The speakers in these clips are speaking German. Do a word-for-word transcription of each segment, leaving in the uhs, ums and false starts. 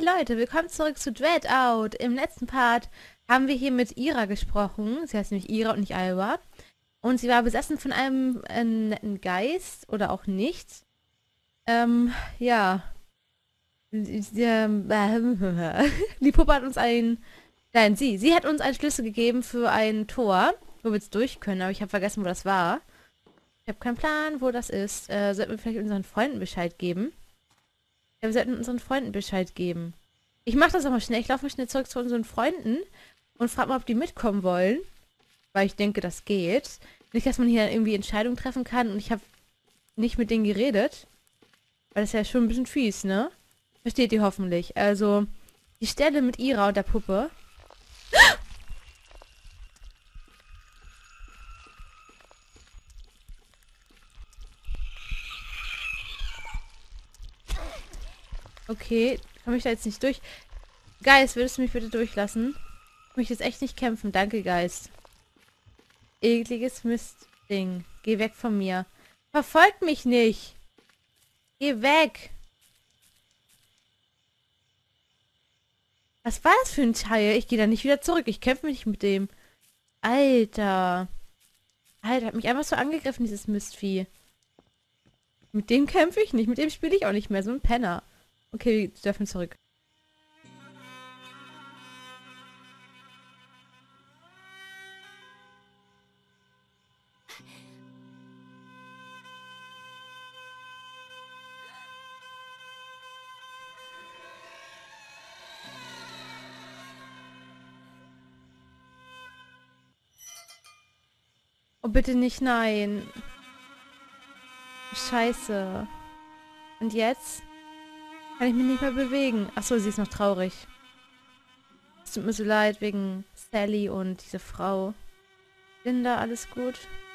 Hey Leute, willkommen zurück zu Dread Out. Im letzten Part haben wir hier mit Ira gesprochen. Sie heißt nämlich Ira und nicht Alba. Und sie war besessen von einem äh, netten Geist oder auch nicht. Ähm, ja. Sie, sie, ähm, die Puppe hat uns ein... Nein, sie. Sie hat uns einen Schlüssel gegeben für ein Tor, wo wir jetzt durch können. Aber ich habe vergessen, wo das war. Ich habe keinen Plan, wo das ist. Äh, sollten wir vielleicht unseren Freunden Bescheid geben? Ja, wir sollten unseren Freunden Bescheid geben. Ich mache das auch mal schnell. Ich laufe mal schnell zurück zu unseren Freunden und frage mal, ob die mitkommen wollen. Weil ich denke, das geht. Nicht, dass man hier irgendwie Entscheidungen treffen kann und ich habe nicht mit denen geredet. Weil das ist ja schon ein bisschen fies, ne? Versteht ihr hoffentlich. Also, die Stelle mit Ira und der Puppe. Okay, komme ich da jetzt nicht durch? Geist, würdest du mich bitte durchlassen? Ich möchte jetzt echt nicht kämpfen. Danke, Geist. Ekliges Mistding. Geh weg von mir. Verfolgt mich nicht. Geh weg. Was war das für ein Teil? Ich gehe da nicht wieder zurück. Ich kämpfe nicht mit dem. Alter. Alter, hat mich einfach so angegriffen, dieses Mistvieh. Mit dem kämpfe ich nicht. Mit dem spiele ich auch nicht mehr. So ein Penner. Okay, wir dürfen zurück. Oh, bitte nicht, nein. Scheiße. Und jetzt? Kann ich mich nicht mehr bewegen. Achso, sie ist noch traurig. Es tut mir so leid wegen Sally und diese Frau. Linda, alles gut?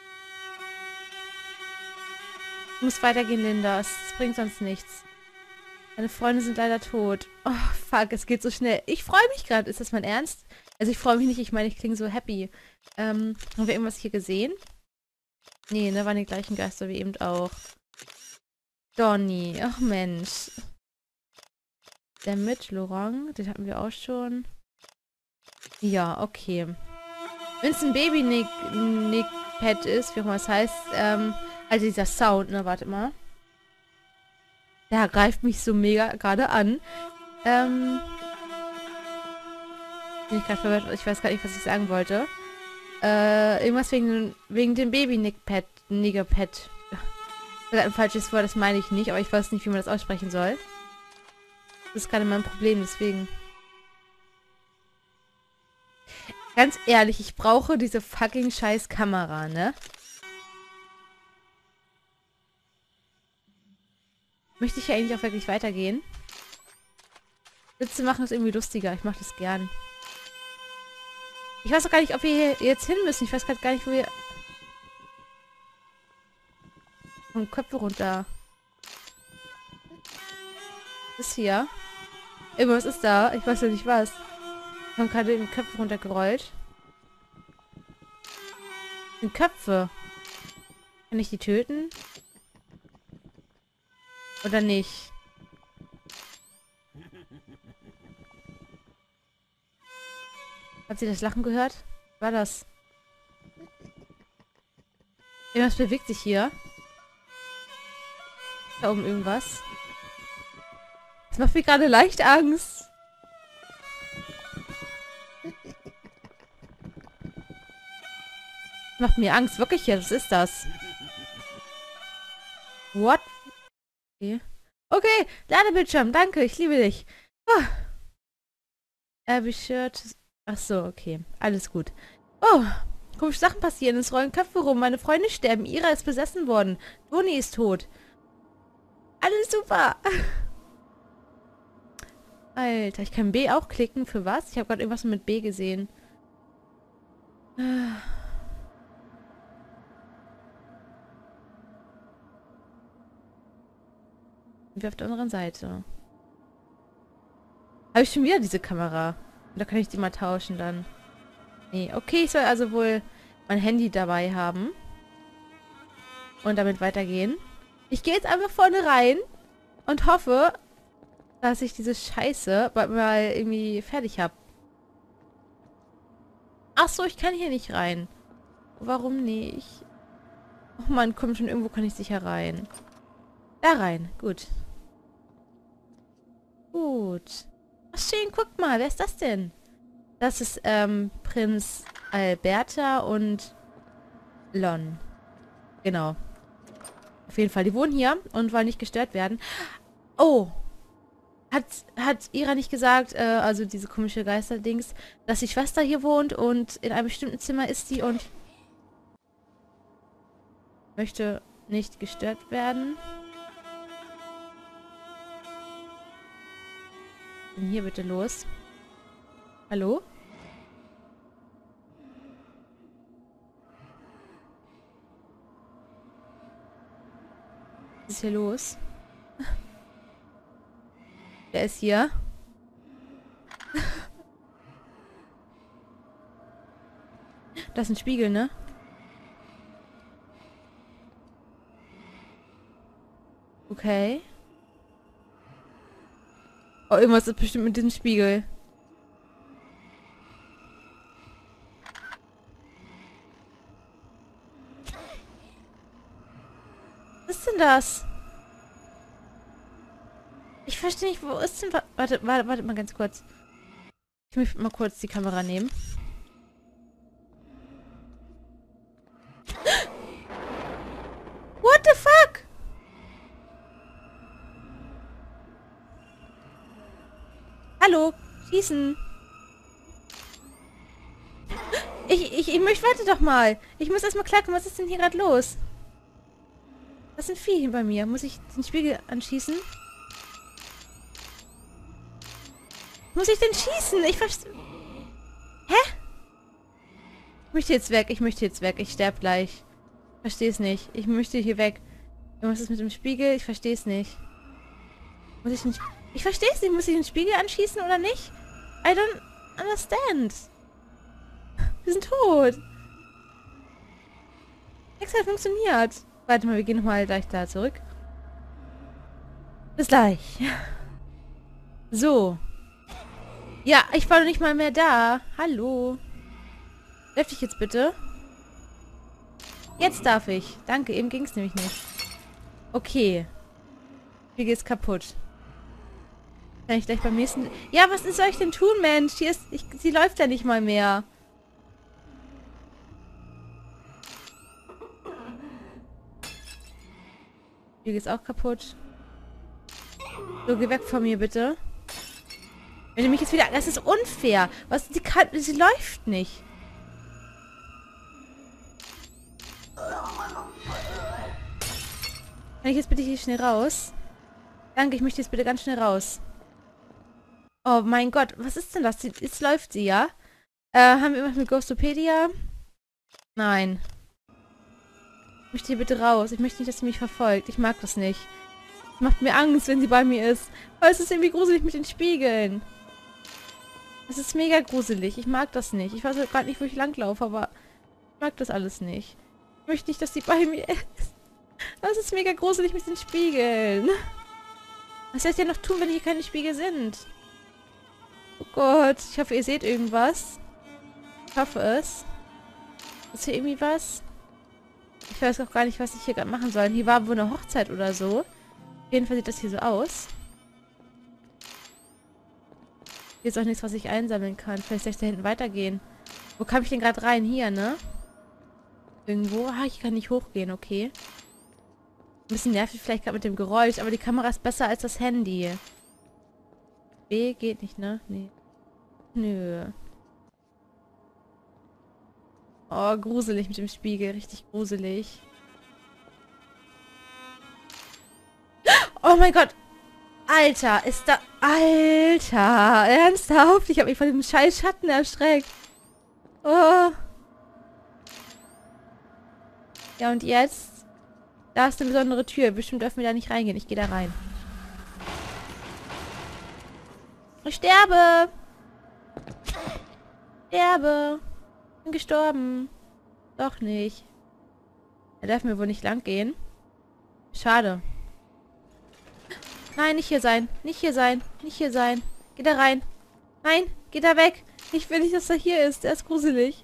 Ich muss weitergehen, Linda. Es bringt sonst nichts. Meine Freunde sind leider tot. Oh, fuck, es geht so schnell. Ich freue mich gerade. Ist das mein Ernst? Also ich freue mich nicht. Ich meine, ich klinge so happy. Ähm, haben wir irgendwas hier gesehen? Nee, ne, waren die gleichen Geister wie eben auch. Donny. Ach, Mensch. Der mit Laurent, den hatten wir auch schon. Ja, okay. Wenn es ein Baby-Nick-Pad ist, wie auch immer es heißt, ähm, also dieser Sound, ne, warte mal. Der greift mich so mega gerade an. Ähm, bin ich gerade verwirrt, ich weiß gar nicht, was ich sagen wollte. Äh, irgendwas wegen, wegen dem Baby-Nick-Pad, Nigger-Pad. Das ist ein falsches Wort, das meine ich nicht, aber ich weiß nicht, wie man das aussprechen soll. Das ist gerade mein Problem, deswegen. Ganz ehrlich, ich brauche diese fucking scheiß Kamera, ne? Möchte ich ja eigentlich auch wirklich weitergehen? Witze machen ist irgendwie lustiger. Ich mache das gern. Ich weiß auch gar nicht, ob wir hier jetzt hin müssen. Ich weiß gerade gar nicht, wo wir... Und Köpfe runter. Was ist hier? Irgendwas ist da. Ich weiß ja nicht was. Wir haben gerade den Köpfe runtergerollt. Den Köpfe. Kann ich die töten? Oder nicht? Hat sie das Lachen gehört? War das? Irgendwas bewegt sich hier. Da oben irgendwas. Das macht mir gerade leicht Angst. Das macht mir Angst. Wirklich jetzt. Was ist das? What? Okay. Okay. Ladebildschirm. Danke. Ich liebe dich. Oh. Abby Shirt. Ach so, okay. Alles gut. Oh. Komische Sachen passieren. Es rollen Köpfe rum. Meine Freunde sterben. Ira ist besessen worden. Toni ist tot. Alles super. Alter, ich kann B auch klicken. Für was? Ich habe gerade irgendwas mit B gesehen. Wir auf der anderen Seite. Habe ich schon wieder diese Kamera? Oder kann ich die mal tauschen dann? Nee, okay, ich soll also wohl mein Handy dabei haben. Und damit weitergehen. Ich gehe jetzt einfach vorne rein und hoffe, dass ich diese Scheiße bald mal irgendwie fertig habe. Ach so, ich kann hier nicht rein. Warum nicht? Oh Mann, komm schon, irgendwo kann ich sicher rein. Da rein, gut. Gut. Ach schön, guck mal, wer ist das denn? Das ist ähm, Prinz Alberta und Lon. Genau. Auf jeden Fall, die wohnen hier und wollen nicht gestört werden. Oh, hat, hat Ira nicht gesagt, äh, also diese komische Geisterdings, dass die Schwester hier wohnt und in einem bestimmten Zimmer ist sie und möchte nicht gestört werden? Denn hier bitte los. Hallo? Was ist hier los? Wer ist hier? Das ist ein Spiegel, ne? Okay. Oh, irgendwas ist bestimmt mit diesem Spiegel. Was ist denn das? Ich verstehe nicht, wo ist denn... wa- Warte, warte, warte mal ganz kurz. Ich möchte mal kurz die Kamera nehmen. What the fuck? Hallo, schießen. Ich, ich, ich möchte, warte doch mal. Ich muss erstmal klarkommen, was ist denn hier gerade los? Was ist ein Vieh hier bei mir? Muss ich den Spiegel anschießen? Muss ich denn schießen? Ich verstehe... Hä? Ich möchte jetzt weg. Ich möchte jetzt weg. Ich sterbe gleich. Ich verstehe es nicht. Ich möchte hier weg. Was ist mit dem Spiegel? Ich verstehe es nicht. Muss ich den... Ich verstehe es nicht. Muss ich den Spiegel anschießen oder nicht? I don't understand. Wir sind tot. Nichts hat funktioniert. Warte mal, wir gehen nochmal gleich da zurück. Bis gleich. So. Ja, ich war noch nicht mal mehr da. Hallo. Darf ich jetzt bitte? Jetzt darf ich. Danke, eben ging es nämlich nicht. Okay. Hier geht's kaputt. Kann ich gleich beim nächsten... Ja, was soll ich denn tun, Mensch? Hier ist... Ich, sie läuft ja nicht mal mehr. Hier geht's auch kaputt. So, geh weg von mir, bitte. Wenn du mich jetzt wieder... Das ist unfair. Was... Sie kann... Sie läuft nicht. Kann ich jetzt bitte hier schnell raus? Danke, ich möchte jetzt bitte ganz schnell raus. Oh mein Gott, was ist denn das? Jetzt läuft sie, ja? Äh, haben wir irgendwas mit Ghostopedia? Nein. Ich möchte hier bitte raus. Ich möchte nicht, dass sie mich verfolgt. Ich mag das nicht. Es macht mir Angst, wenn sie bei mir ist. Weil es ist irgendwie gruselig mit den Spiegeln. Es ist mega gruselig. Ich mag das nicht. Ich weiß auch gar nicht, wo ich langlaufe, aber ich mag das alles nicht. Ich möchte nicht, dass sie bei mir ist. Das ist mega gruselig mit den Spiegeln. Was soll ich denn noch tun, wenn hier keine Spiegel sind? Oh Gott, ich hoffe, ihr seht irgendwas. Ich hoffe es. Ist hier irgendwie was? Ich weiß auch gar nicht, was ich hier gerade machen soll. Hier war wohl eine Hochzeit oder so. Auf jeden Fall sieht das hier so aus. Hier ist auch nichts, was ich einsammeln kann. Vielleicht soll ich da hinten weitergehen. Wo kam ich denn gerade rein? Hier, ne? Irgendwo? Ah, ich kann nicht hochgehen, okay. Ein bisschen nervig vielleicht gerade mit dem Geräusch, aber die Kamera ist besser als das Handy. B geht nicht, ne? Nee. Nö. Oh, gruselig mit dem Spiegel. Richtig gruselig. Oh mein Gott. Alter, ist da... Alter, ernsthaft? Ich habe mich von dem scheiß Schatten erschreckt. Oh. Ja, und jetzt? Da ist eine besondere Tür. Bestimmt dürfen wir da nicht reingehen. Ich gehe da rein. Ich sterbe. Ich sterbe. Bin gestorben. Doch nicht. Da dürfen wir wohl nicht lang gehen. Schade. Nein, nicht hier sein. Nicht hier sein. Nicht hier sein. Geh da rein. Nein, geh da weg. Ich will nicht, dass er hier ist. Der ist gruselig.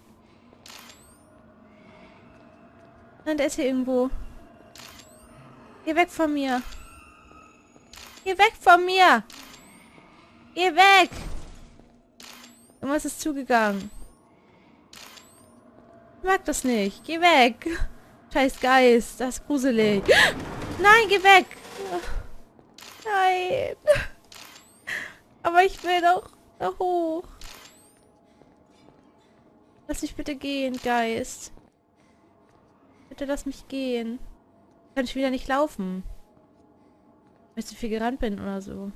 Nein, der ist hier irgendwo. Geh weg von mir. Geh weg von mir. Geh weg. Irgendwas ist zugegangen. Ich mag das nicht. Geh weg. Scheiß Geist. Das ist gruselig. Nein, geh weg. Nein. Aber ich will doch da hoch. Lass mich bitte gehen, Geist. Bitte lass mich gehen. Kann ich wieder nicht laufen. Weil ich zu viel gerannt bin oder so.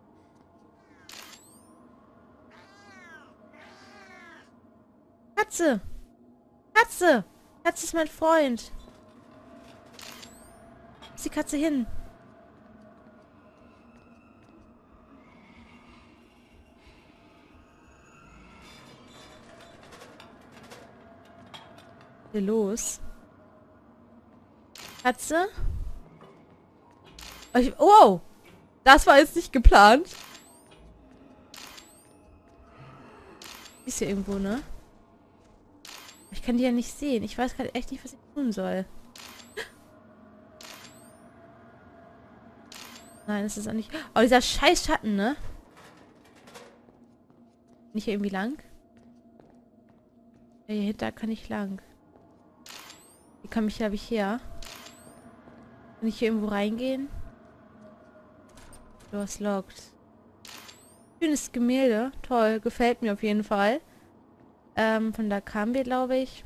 Katze! Katze! Katze ist mein Freund. Wo ist die Katze hin? Hier los. Katze? Oh, ich, wow! Das war jetzt nicht geplant. Ist hier irgendwo, ne? Ich kann die ja nicht sehen. Ich weiß gerade echt nicht, was ich tun soll. Nein, das ist auch nicht... Oh, dieser scheiß Schatten, ne? Nicht hier irgendwie lang? Ja, hier hinter kann ich lang. Wie komme ich, glaube ich, her? Kann ich hier irgendwo reingehen? Doors locked. Schönes Gemälde. Toll. Gefällt mir auf jeden Fall. Ähm, von da kamen wir, glaube ich.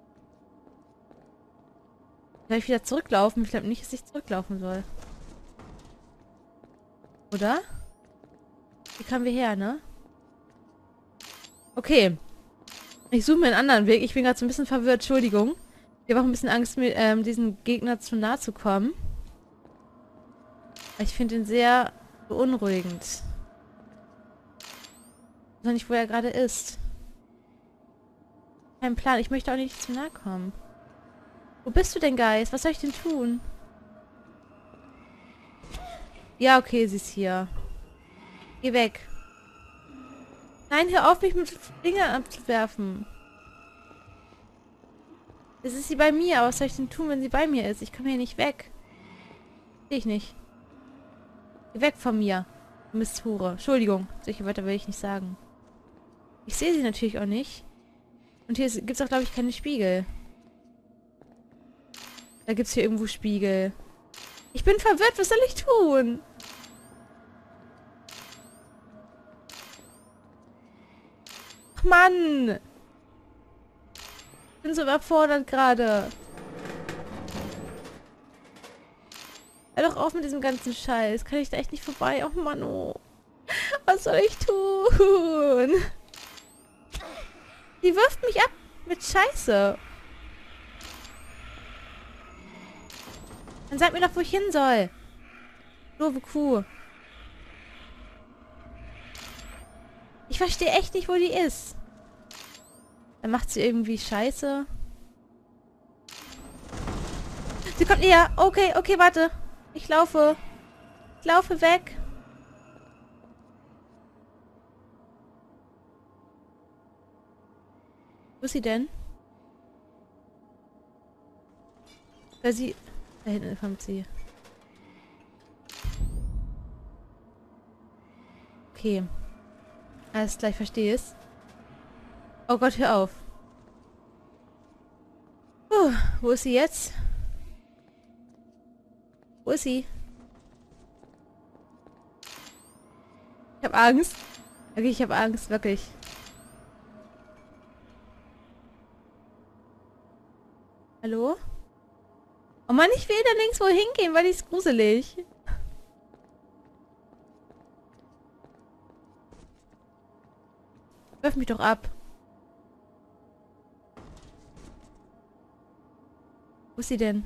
Soll ich wieder zurücklaufen? Ich glaube nicht, dass ich zurücklaufen soll. Oder? Wie kamen wir her, ne? Okay. Ich suche mir einen anderen Weg. Ich bin gerade so ein bisschen verwirrt. Entschuldigung. Ich habe auch ein bisschen Angst, mir ähm, diesen Gegner zu nahe zu kommen. Ich finde ihn sehr beunruhigend. Ich weiß nicht, wo er gerade ist. Kein Plan. Ich möchte auch nicht zu nahe kommen. Wo bist du denn, Geist? Was soll ich denn tun? Ja, okay, sie ist hier. Geh weg. Nein, hör auf, mich mit Fingern abzuwerfen. Jetzt ist sie bei mir, aber was soll ich denn tun, wenn sie bei mir ist? Ich komme hier nicht weg. Sehe ich nicht. Geh weg von mir. Du Misthure. Entschuldigung. Solche Wörter will ich nicht sagen. Ich sehe sie natürlich auch nicht. Und hier gibt es auch, glaube ich, keine Spiegel. Da gibt es hier irgendwo Spiegel. Ich bin verwirrt. Was soll ich tun? Ach, Mann. Ich bin so überfordert gerade. Hör doch auf mit diesem ganzen Scheiß. Kann ich da echt nicht vorbei? Oh Mann, oh. Was soll ich tun? Die wirft mich ab mit Scheiße. Dann sag mir doch, wo ich hin soll. Doofe Kuh. Ich verstehe echt nicht, wo die ist. Dann macht sie irgendwie Scheiße. Sie kommt näher. Okay, okay, warte. Ich laufe. Ich laufe weg. Wo ist sie denn? Weil sie... Da hinten kommt sie. Okay. Alles klar, ich verstehe es. Oh Gott, hör auf. Puh, wo ist sie jetzt? Wo ist sie? Ich habe Angst. Okay, ich habe Angst, wirklich. Hallo? Oh Mann, ich will da links wo hingehen, weil die ist gruselig. Wirf mich doch ab. Wo ist sie denn?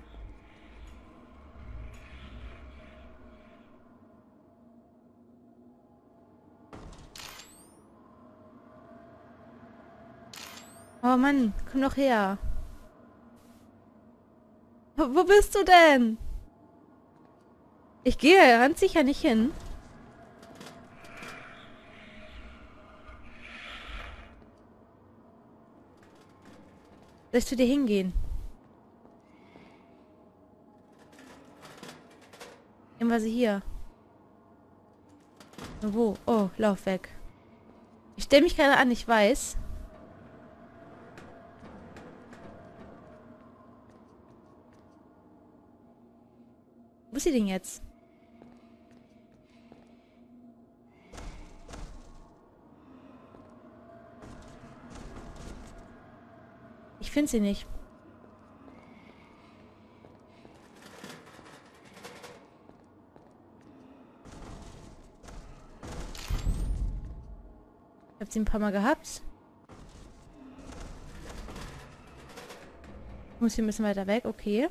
Oh Mann, komm doch her. Wo, wo bist du denn? Ich gehe ganz sicher nicht hin. Soll ich zu dir hingehen? Irgendwas hier. Wo? Oh, lauf weg. Ich stelle mich gerade an, ich weiß. Wo ist sie denn jetzt? Ich finde sie nicht. Ich habe sie ein paar Mal gehabt. Ich muss hier ein bisschen weiter weg, okay.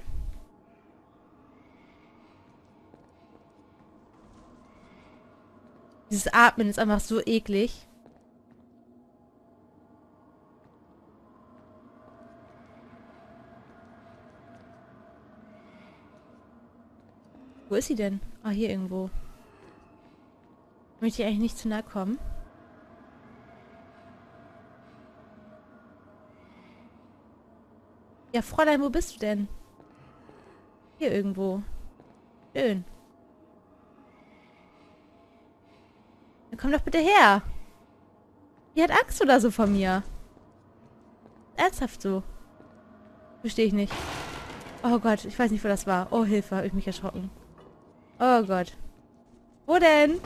Dieses Atmen ist einfach so eklig. Wo ist sie denn? Ah, hier irgendwo. Möchte ich eigentlich nicht zu nahe kommen? Ja, Fräulein, wo bist du denn? Hier irgendwo. Schön. Dann komm doch bitte her. Die hat Angst oder so von mir. Ernsthaft so. Verstehe ich nicht. Oh Gott, ich weiß nicht, wo das war. Oh, Hilfe, habe ich mich erschrocken. Oh Gott. Wo denn?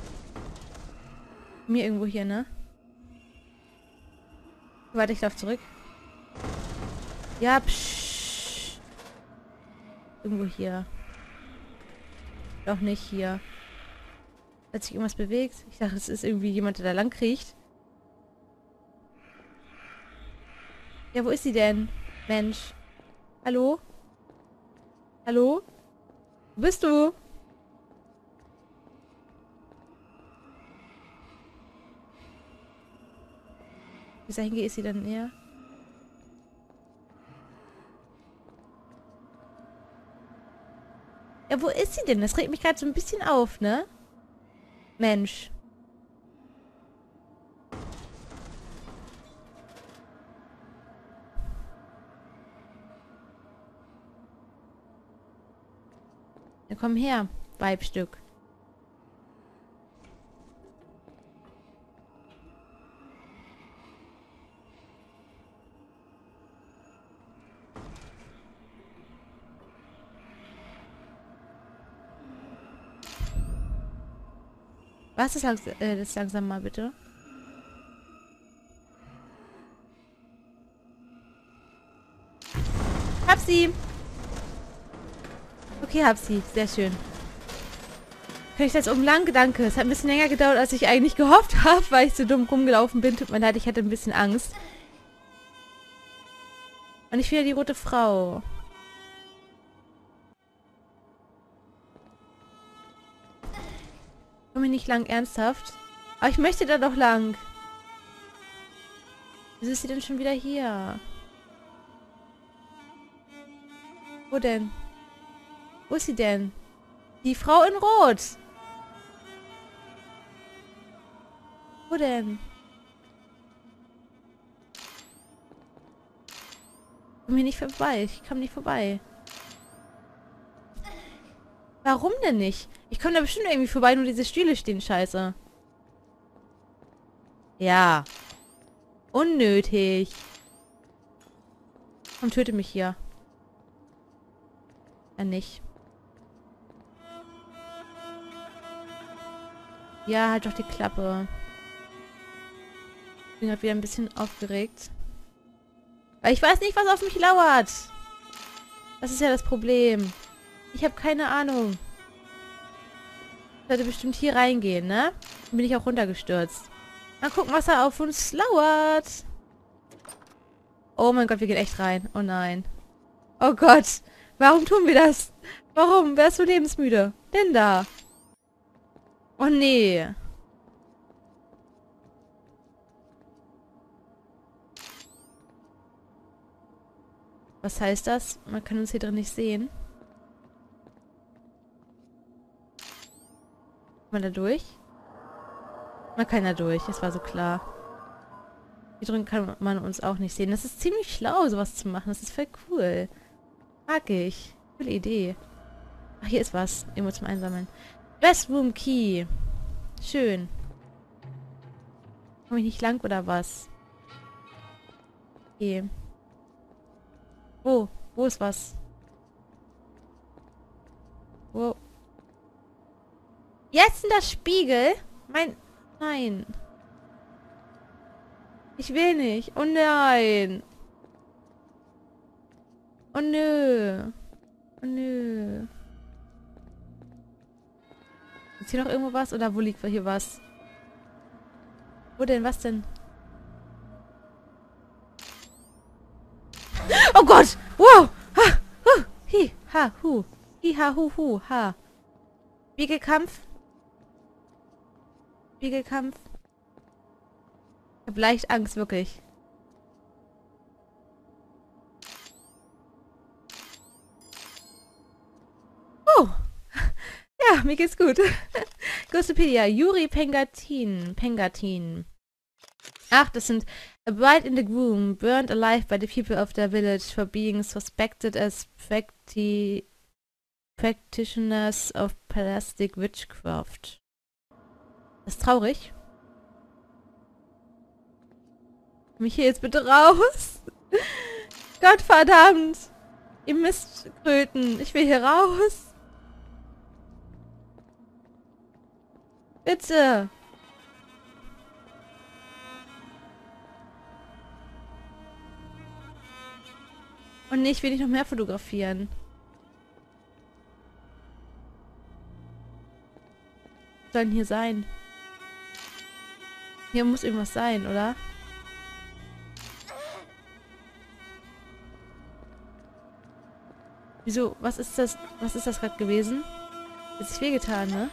Mir irgendwo hier, ne? Warte, ich laufe zurück. Ja, psch. Irgendwo hier. Doch nicht hier. Hat sich irgendwas bewegt? Ich dachte, es ist irgendwie jemand, der da lang kriecht. Ja, wo ist sie denn? Mensch. Hallo? Hallo? Wo bist du? Bis dahin gehe, ist sie dann näher. Ja, wo ist sie denn? Das regt mich gerade so ein bisschen auf, ne? Mensch. Ja, komm her, Weibstück. Was ist langs äh, das langsam mal bitte? Hab sie! Okay, hab sie. Sehr schön. Kann ich das oben lang? Danke. Es hat ein bisschen länger gedauert, als ich eigentlich gehofft habe, weil ich so dumm rumgelaufen bin. Tut mir leid, ich hatte ein bisschen Angst. Und ich wieder die rote Frau. Komm hier nicht lang, ernsthaft. Aber ich möchte da doch lang. Wieso ist sie denn schon wieder hier? Wo denn? Wo ist sie denn? Die Frau in Rot. Wo denn? Ich komm hier nicht vorbei. Ich komme nicht vorbei. Warum denn nicht? Ich komme da bestimmt irgendwie vorbei, nur diese Stühle stehen scheiße. Ja. Unnötig. Komm, töte mich hier. Ja, nicht. Ja, halt doch die Klappe. Ich bin gerade wieder ein bisschen aufgeregt. Weil ich weiß nicht, was auf mich lauert. Das ist ja das Problem. Ich habe keine Ahnung. Ich sollte bestimmt hier reingehen, ne? Dann bin ich auch runtergestürzt. Mal gucken, was da auf uns lauert. Oh mein Gott, wir gehen echt rein. Oh nein. Oh Gott. Warum tun wir das? Warum? Wer ist so lebensmüde? Denn da. Oh nee. Was heißt das? Man kann uns hier drin nicht sehen. man da durch? Man kann da durch, das war so klar. Hier drin kann man uns auch nicht sehen. Das ist ziemlich schlau, sowas zu machen. Das ist voll cool. Mag ich. Coole Idee. Ach, hier ist was. Irgendwo zum Einsammeln. Best Room Key. Schön. Komme ich nicht lang oder was? Okay. Wo? Wo ist was? Wo? Jetzt in das Spiegel? Mein... Nein. Ich will nicht. Oh nein. Oh nö. Oh nö. Ist hier noch irgendwo was? Oder wo liegt hier was? Wo denn? Was denn? Oh Gott! Wow! Ha! Hu! Hi! Ha! Hu! Hi! Ha! Hu! Hu! Ha! Spiegelkampf? Spiegelkampf? Ich hab leicht Angst, wirklich. Oh! Ja, mir geht's gut. Ghostpedia, Yuri Pengatin. Pengatin. Ach, das sind a bride in the groom, burned alive by the people of their village for being suspected as practi practitioners of plastic witchcraft. Das ist traurig. Mich hier jetzt bitte raus. Gott verdammt. Ihr Mistkröten. Ich will hier raus. Bitte. Und nee, ich will nicht noch mehr fotografieren. Was soll denn hier sein? Hier muss irgendwas sein, oder? Wieso? Was ist das? Was ist das gerade gewesen? Hat sich wehgetan, ne?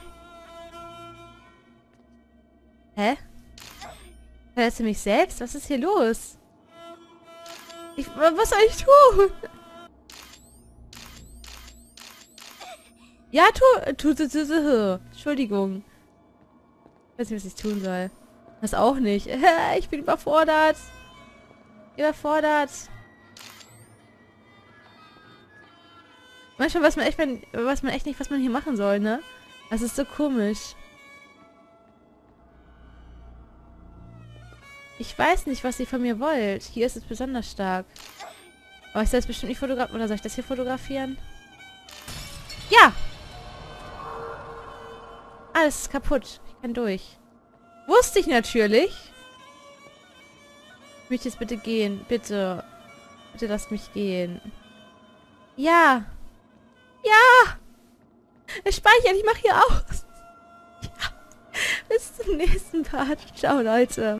Hä? Verletzt du mich selbst? Was ist hier los? Ich, was soll ich tun? Ja, tu, tu, tu, tu, tu. Entschuldigung. Ich weiß nicht, was ich tun soll. Das auch nicht. Ich bin überfordert. Überfordert. Manchmal weiß man echt, weiß man echt nicht, was man hier machen soll, ne? Das ist so komisch. Ich weiß nicht, was ihr von mir wollt. Hier ist es besonders stark. Aber ich soll das bestimmt nicht fotografieren. Oder soll ich das hier fotografieren? Ja! Alles ist kaputt. Ich kann durch. Wusste ich natürlich. Ich möchte jetzt bitte gehen. Bitte. Bitte lasst mich gehen. Ja! Ja! Ich speichere, ich mache hier aus. Ja. Bis zum nächsten Part. Ciao, Leute.